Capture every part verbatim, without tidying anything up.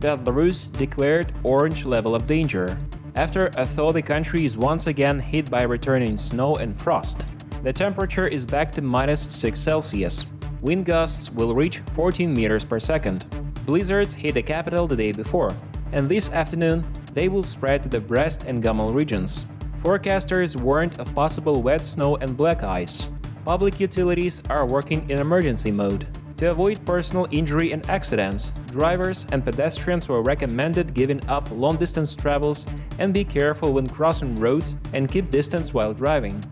Belarus declared orange level of danger, after a thaw the country is once again hit by returning snow and frost. The temperature is back to minus six Celsius. Wind gusts will reach fourteen meters per second. Blizzards hit the capital the day before, and this afternoon they will spread to the Brest and Gomel regions. Forecasters warned of possible wet snow and black ice. Public utilities are working in emergency mode. To avoid personal injury and accidents, drivers and pedestrians were recommended giving up long-distance travels and be careful when crossing roads and keep distance while driving.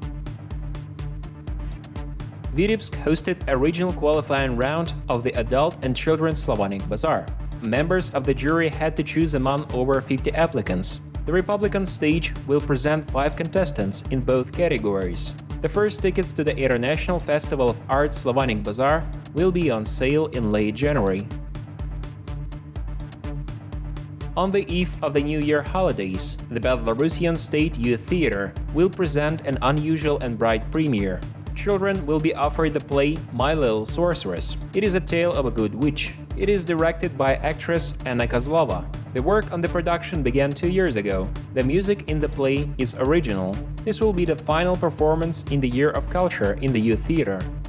Vitebsk hosted a regional qualifying round of the Adult and Children's Slavonic Bazaar. Members of the jury had to choose among over fifty applicants. The Republican stage will present five contestants in both categories. The first tickets to the International Festival of Arts Slavonic Bazaar will be on sale in late January. On the eve of the New Year holidays, the Belarusian State Youth Theatre will present an unusual and bright premiere. Children will be offered the play My Little Sorceress. It is a tale of a good witch. It is directed by actress Anna Kozlova. The work on the production began two years ago. The music in the play is original. This will be the final performance in the Year of Culture in the Youth Theatre.